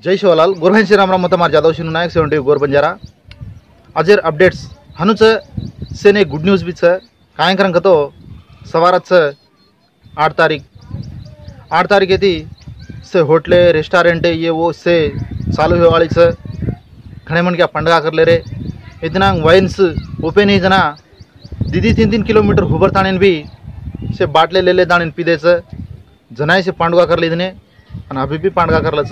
जय शिवलाल गोरभाई श्रीराम मतमार जादव शिनू नायक 70 गोर बंजारा अजेर अपडेट्स हनुच सेने गुड न्यूज भी काय करंग तो सवारच 8 तारीख येती से होटले रेस्टोरेंट ये वो से चालू हो वाली घने मन क्या पंडगा कर ले रे इतना वाइन्स ओपन ही जना दीदी 3-3 किलोमीटर हुबर ताणीन भी से बाटले ले ताणीन पीदेच जनाय से पांडगा कर लीधने आणि अभी भी पांडगा करलच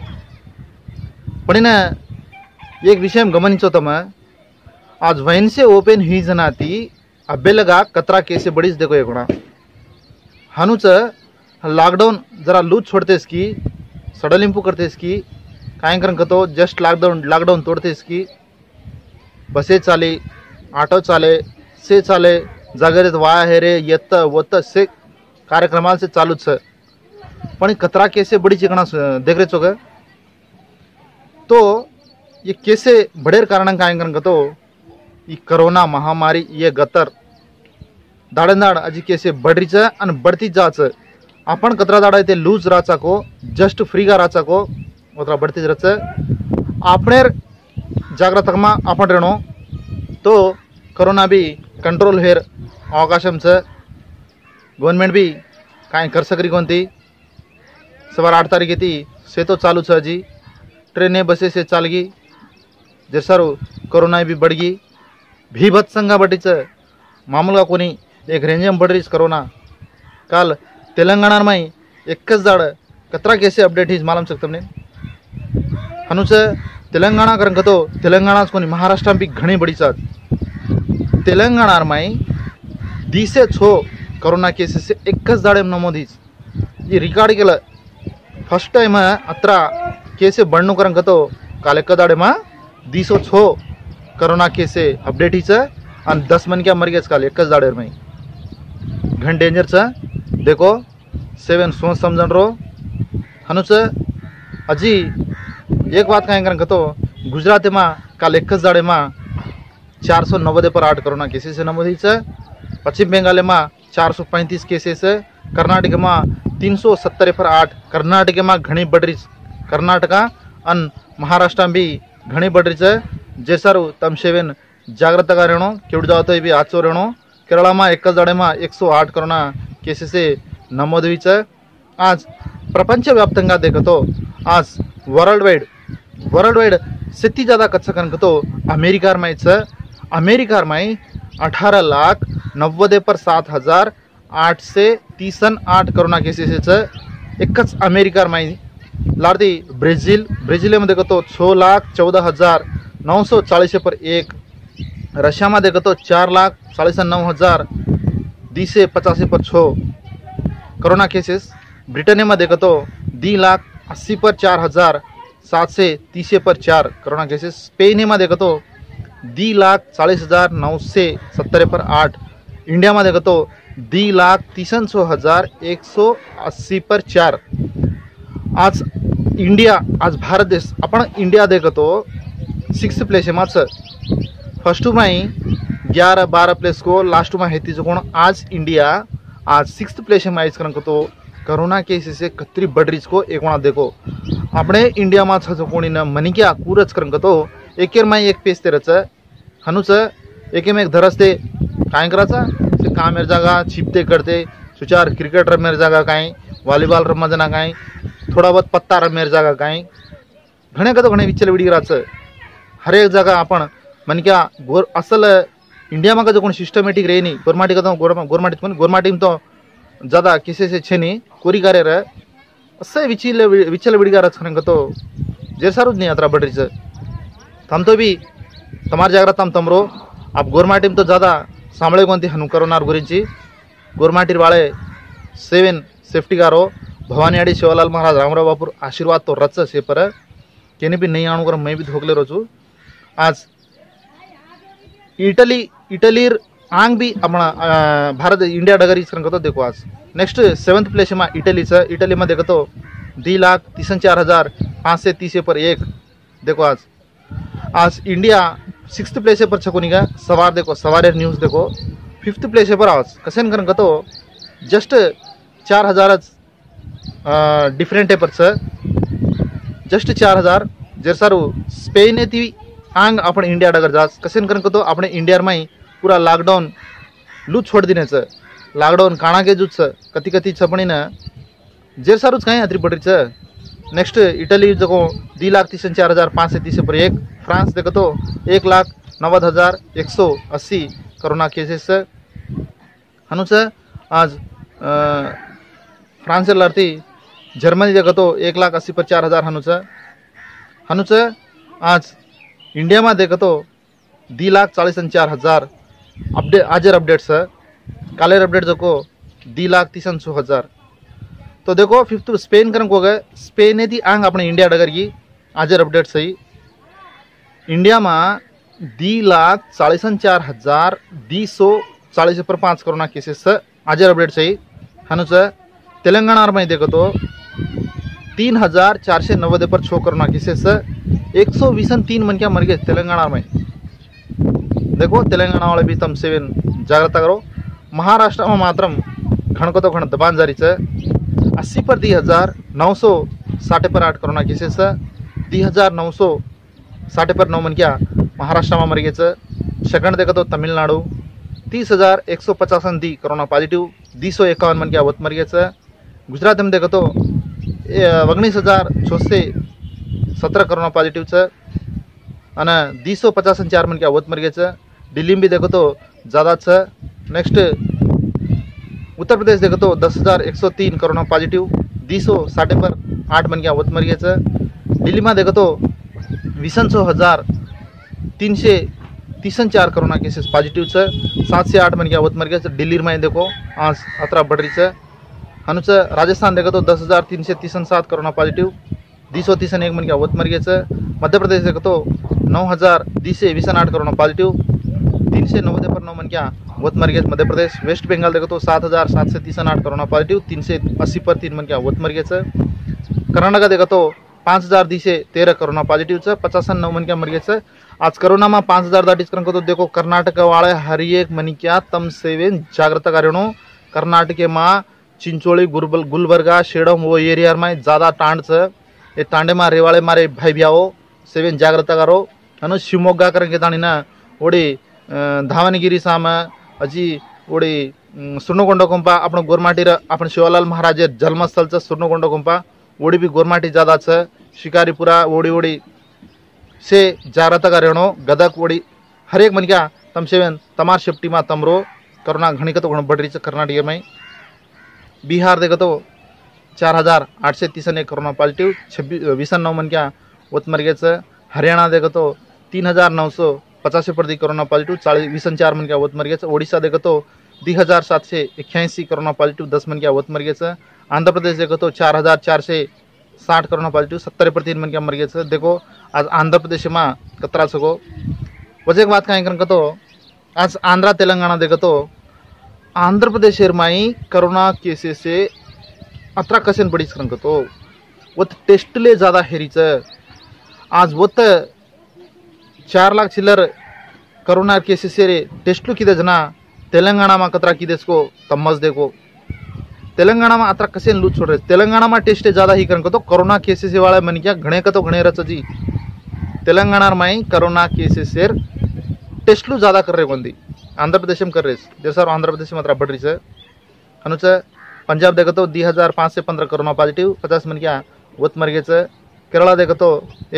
पण एक विषय गमनिंचो तम आज वैन से ओपन ही जनाती अब्बेलगा कतरा केसे बड़ीच देखो एकोणा हनुच लॉकडाउन जरा लूज छोड़तेस की सडलिंपू करतेस की काय करन कतो जस्ट लॉकडाउन तोड़तेस की बसे चाले ऑटो चाले से चाले जागरेत वाया है रे येत वत से कार्यक्रमाल से चालूच पण कतरा केसे बड़ी चिकना देख रे चोग तो ये केसे बड़ेर कारण काय करन कतो ई कोरोना महामारी ये गतर दाड़ेदाड़ अजी केसे बढ़रीच आणि बढ़ती जाच आपण कतरा दाड़ा ते लूज राचा को जस्ट फ्री का राचा को उतरा बढ़ती रच आपनेर जागृतमा आपण रेणो तो कोरोना भी कंट्रोल हेर अवकाशम गवर्नमेंट भी काय कर सकरी कोणती सवार 8 तारीख येती से तो चालू अजी ट्रेनें बसे से चालगी जैसारू कोरोना भी बढ़गी भीभत्संगा बटीच मामूलगा कोनी एक रेंजम बढ़रीच कोरोना काल तेलंगाणा में एक जाड़ कतरा केसे अपडेट ही मालूम सकते हमने हनुच तेलंगाणा करंग तो तेलंगाणा कोनी महाराष्ट्र भी घनी बड़ी साथ तेलंगाणा में 10 से 6 कोरोना केसेस से एक जाड़े नमोदी ये रिकॉर्ड के फर्स्ट टाइम अत्र केसे बढ़नु करंग तो काल एक दाड़े में 206 कोरोना केसे अपडेट ही और 10 मन क्या मर गए काल एक दाड़े में घन डेंजर देखो 7 सोच समझन रो हनुच अजी एक बात काय करंग तो गुजरात में काल एक दाड़े में 490 पर 8 कोरोना केसेस नमोदी पश्चिम बंगाल में 435 केसेस कर्नाटक में 370 पर 8 कर्नाटक में घनी बढ़री कर्नाटका और महाराष्ट्र भी घनी बढ़री जैसारू तम सेवेन जागृतगा रेणो केवड़ जावत भी आचो रेणो केरला में एक दाड़े में 108 कोरोना केसेस नमोद हुई आज प्रपंच व्याप्तंगा देखो तो आज वर्ल्ड वाइड से ज़्यादा कच्चा कन तो अमेरिका में 18,90,000 पर 7,838 कोरोना केसेस एक अमेरिका में लार्दी ब्राजील में देखो तो 6,14,940 पर 1 रशिया में देखो तो 4,49,285 पर 6 कोरोना केसेस ब्रिटेन में देखो तो 2,80,000 पर 4,730 पर 4 कोरोना केसेस स्पेन में देखो तो 2,40,970 पर 8 इंडिया में देखो तो 2,63,180 पर 4 आज इंडिया आज भारत देश अपन इंडिया देखो तो 6th प्लेस है फर्स्ट में 11-12 प्लेस को लास्ट में है कोण आज इंडिया आज 6th प्लेस में आइस करन तो कोरोना केसेस से कतरी बढ़रीच को एक देखो अपने इंडिया में कोणी न मनिक्या कूरच करन तो एक में एक पेज तेरच हनुच एक में एक धरसते काय कराचा काम मेरे जागा छिपते करते सुचार क्रिकेट रम मेरे जागा काई वॉलीबॉल रम जना काई थोड़ा बहुत पत्ता रम मेरे जागा काई घने का तो घने विचल विडी कराच हर एक जगह अपन मन क्या गोर असल इंडिया में का जो कोण सिस्टमेटिक रहे नहीं गोरमाटी का तो गोरमाटी में तो ज़्यादा किसी से छे नहीं कोरी कार्य रहे असं विचल विडी कराच खने का तो जैसा नहीं यात्रा बढ़ रही हम तो भी तमार जागृत तमरो अब गोरमाटी में तो ज़्यादा सांभळे कोणती हनु कोरोना गुరించి गोरमाटी वाले 7 सेफ्टी गारो भवानी शिवलाल महाराज रामराव बापूर आशीर्वाद तो रच से पर केने भी नहीं आणू कर मैं भी धोकले रोचू आज इटली आंग भी अपना भारत इंडिया डगरी तो देखो आज नेक्स्ट 7th प्लेस में इटली में देखो तो 2,63,530 पर 1 देखो आज इंडिया 6th प्लेस पर छकोनिगा सवार देखो सवार न्यूज़ देखो 5th प्लेस पर आज कसेन करन तो जस्ट 4,000 डिफरेंट है पर जस्ट 4000 जर सारू स्पेन ती आंग आपण इंडिया डगर जास कसेन करन तो आपण इंडिया में पूरा लॉकडाउन लूज छोड़ देने लॉकडाउन काणा के जुच कति कति छपणी न जेर सारूच कहीं अतरी पड़ी नेक्स्ट इटली जो 2,34,530 पर एक फ्रांस देखो तो 1,90,180 कोरोना केसेस हनुच आज फ्रांस लड़ती जर्मनी देखो तो 1,80,000 पर 4,000 हनुच आज इंडिया में देखो तो 2,40,04,000 अपडेट आजर अपडेट्स कालेर अपडेट जो को 2,30,000 तो देखो फिफ्थ स्पेन करन को गए स्पेन ने दी आंग अपने इंडिया डगर की आजर अपडेट सही इंडिया में 2,40,04,240 पर 5 कोरोना केसेस आजर अपडेट सही हनुच तेलंगाना में देखो तो 3,490 पर 6 कोरोना केसेस 123 मन क्या मर गए तेलंगाना में। देखो तेलंगाना वाले भी तम सेवन जागृता करो। महाराष्ट्र में मात्रम घण को तो घण दबान जारी 80 पर 2,960 पर 8 कोरोना केसेस 2,960 पर 9 मन क्या महाराष्ट्र में मर गए। सेकंड देखो तो तमिलनाडु 30,150 दी कोरोना पॉजिटिव 251 मन क्या वत मर गए। गुजरात में देखो तो 19,617 कोरोना पॉजिटिव अना 254 मन क्या वत मर गए। दिल्ली में भी देखो तो ज़्यादा नेक्स्ट उत्तर प्रदेश देखो तो 10,103 कोरोना पॉजिटिव 260 पर 8 मन क्या वत मर गए। दिल्ली में देखो तो 20,334 कोरोना केसेस पॉजिटिव 7 से 8 मन क्या वत मर गए। दिल्ली में देखो आज अतरा बढ़ रही हनुच राजस्थान देखो तो 10,337 कोरोना पॉजिटिव 231 मन क्या वत मर गए। मध्य प्रदेश देखो तो 9,228 कोरोना पॉजिटिव 390 पर 9 मन क्या वत मर गए मध्य प्रदेश। वेस्ट बंगाल देखो तो 7,738 कोरोना पॉजिटिव 380 पर 3 मन क्या वत मर गए। कर्नाटक देखो तो 5,213 कोरोना पॉजिटिव 59 मन क्या मर गए। आज कोरोना में 5,000 दाटीज कर तो देखो कर्नाटक वाले हर एक मन क्या तम सेवेन जागृता करो। कर्नाटक में चिंचोली गुलबर्गा शेडम वो एरिया में ज़्यादा टांड ये टांडे में रेवाड़े मारे भाई ब्याओ सेवेन जागृता करो हनु शिवमोग्गा करेंगे दानी ना ओडी धावनगिरी साम अजी ओडी सुर्णकोंड गुंपा अपन गोरमाटी अपन शिवलाल महाराज जन्मस्थल सुर्णकोंड गुंपा ओडी भी गोरमाटी ज़्यादा शिकारीपुरा ओडी ओडी से जागृता करो। गदक ओडी हर एक मन क्या तम सेवेन तमार सेफ्टी में तमरो कोरोना घनी तो बढ़ रही कर्नाटक में। बिहार देखो तो 4,831 कोरोना पॉजिटिव 26 मन क्या वत मर गए। हरियाणा देखो तो 3,985 पर दी कोरोना पॉजिटिव 24 मन क्या वत मर गए। ओडिशा देखो तो 2,781 कोरोना पॉजिटिव 10 मन क्या वत मर गए। आंध्र प्रदेश देखो तो 4,460 कोरोना पॉजिटिव 70 पर 3 मन क्या मर गए। देखो आज आंध्र प्रदेश में कतरा सको वजह बात कहीं कर तो आज आंध्रा तेलंगाना देखो तो आंध्र प्रदेश में कोरोना केसेस से अतरा कसेन बड़ी कर तो वो टेस्ट ले ज़्यादा हेरी आज वो 4 लाख चिल्लर कोरोना केसेस से टेस्ट लू किदे जना तेलंगाना में कतरा किदे इसको तमज देखो तेलंगाना में अतरा कसेन लूज छोड़ रहे। तेलंगाना में टेस्ट ज़्यादा ही कर तो कोरोना केसेस वाले मन क्या घणे का तो घणे रच जी तेलंगाना में कोरोना केसेस से टेस्ट लू ज़्यादा कर रहे बंदी आंध्र प्रदेश में कर रहे जैसा आंध्र प्रदेश में अतरा बढ़ रही हनुच पंजाब देखो तो 2,515 कोरोना पॉजिटिव 50 मन क्या वत मर गए। केरला देखो तो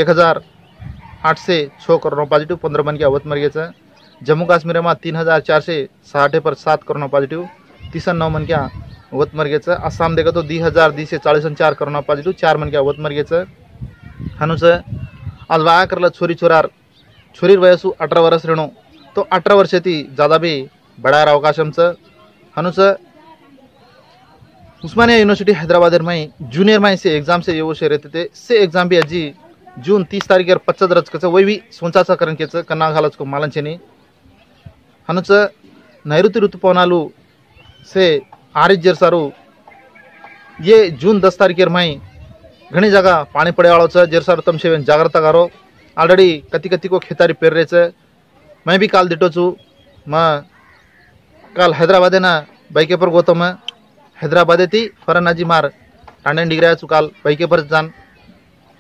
1,806 कोरोना पॉजिटिव 15 मन क्या वत मर गए। जम्मू कश्मीर में 3,460 पर 7 कोरोना पॉजिटिव 39 मन क्या वत मर गए। असम देखो तो 2,244 कोरोना पॉजिटिव 4 मन क्या वत मर गए। हनुच आज वाया करल छोरी छोरार छोरी वयसु 18 वर्ष रेणु तो 18 वर्ष थी ज़्यादा भी बढ़ार अवकाशम हनुच उस्मानिया यूनिवर्सिटी हैदराबाद में जूनियर में से एग्जाम से ये से रहते थे से एग्जाम भी अजी जून 30 तारीख 25 रच के वही भी सोचा करण के कन्ना घालच को मालन छेनी हनुच नैऋत्य ऋतुपवनालू से आरिज जेरसारू ये जून 10 तारीख में घनी जगह पानी पड़े वालों जेरसारू तम से जागृता करो। ऑलरेडी कति कति को खेतारी पेर रहे मैं भी काल दिटो छू मैं काल हैदराबाद ना बाइके पर गोतो मैं हैदराबाद थी फरनाजी मार टांडे डिग्रा चु काल बाइके पर जान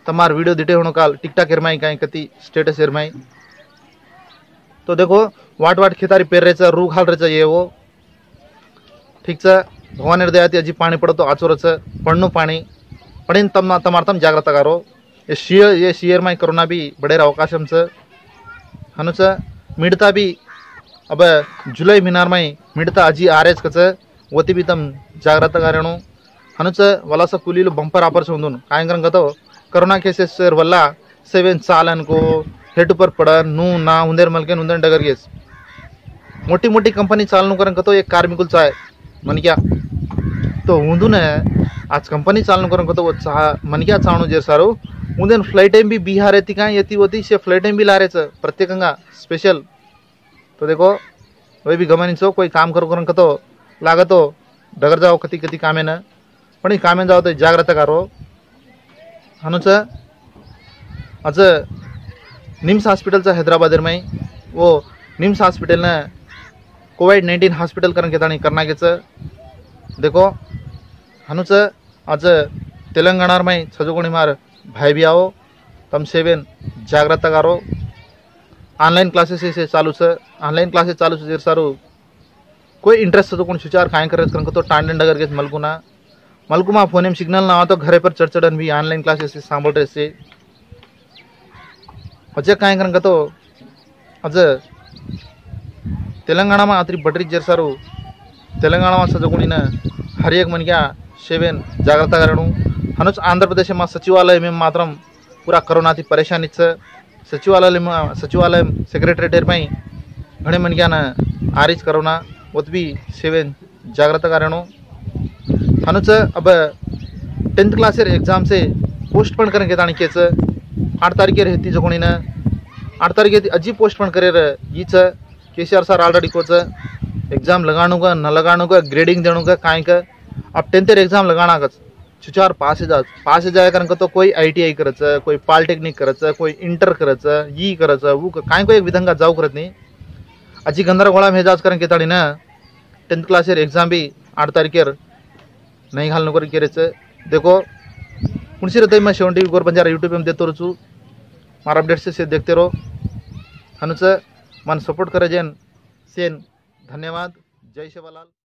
तमार वीडियो दिटे होनो काल टिकटॉक एरमाई काई कति स्टेटस एरमाई तो देखो वाट वाट खेतारी पेर रेचा रू खाल रेचा ये वो ठीक छ भगवान दयाती अजी पाणी पड़तो आचोरच पड़नो पाणी पड़ीन तमार तम जाग्रता करो ये शियर माई कोरोना भी बड़े अवकाशम छ हनुच मिडता भी अब जुलाई मिनार माई मिडता अजी आरेज कच वती भी तम जाग्रता करेणु हनुच वलासा कुलीलो बंपर आपर सोंदुन कायंगरन गतो कोरोना केसेस वल्ला सेवन चालन को हेड पर पड़न नू ना उंदेर मलके उंदर डगर गेस मोटी मोटी कंपनी चालू करन कतो एक कार्मिकुल चाय मन क्या तो उंदुने आज कंपनी चालू करन कतो मन क्या चाणु जे सारो उंदेन फ्लाइट भी बिहार येती का येती होती से फ्लाइट भी लारेच प्रत्येकंगा स्पेशल तो देखो वही भी गमनिंचो कोई काम करो करन कतो लागतो डगर जाओ कति कति कामे न पण कामे जाओ तो जाग्रता करो हनुच आज निम्स हॉस्पिटल हैदराबाद में वो निम्स हॉस्पिटल ने कोविड-19 हॉस्पिटल करन के करना के देखो हनुच आज तेलंगाना में छजोगुणी मार भाई भी आओ तम सेवेन जाग्रता करो ऑनलाइन क्लासेस से चालू से ऑनलाइन क्लासेस चालू से सारू कोई इंटरेस्ट तो कौन सुचार काय करे करन तो टांडन डगर के मलकुमा फोन में सिग्नल ना हो तो घरे पर चढ़चढ़न भी ऑनलाइन क्लासेस से सांभल रहे से अजय काय करन तो अज तेलंगाना में आतरी बटरी जेर सारू तेलंगाना में सजगुणी न हर एक मन क्या सेवेन जाग्रता करणु हनुच आंध्र प्रदेश में सचिवालय में मात्रम पूरा कोरोना थी परेशानी सचिवालय सेक्रेटरीटेट में घणे मन क्या न आरिज कोरोना वो भी सेवेन जाग्रता करणु हनुच अब 10th क्लास एग्जाम से पोस्टपोन करन के ताणी केच 8 तारीखे रहती जोगुणी न 8 तारीखे अजी पोस्टपोन करे यीच केसीआर सर ऑलरेडी कोच एग्जाम लगाणु का न लगाणु का ग्रेडिंग देणु का काय का अब 10th एग्जाम लगाना का चुचार पास है जाए करन तो कोई ITI करच कोई पॉलिटेक्निक करच कोई इंटर करच यी करच वो काय को एक विधंगा जाऊ करत नहीं अजी गंदरगोळा में हेजाज करन के ताणी न 10th क्लास एग्जाम भी 8 तारीखे नहीं घाल नौकरी केरेच देखो कुणसी रहते मैं शेवन टीवी गोर बंजारा यूट्यूब में देते रहूँ मार अपडेट से देखते रहो हनुच मन सपोर्ट करे जेन सेन धन्यवाद जय सेवालाल।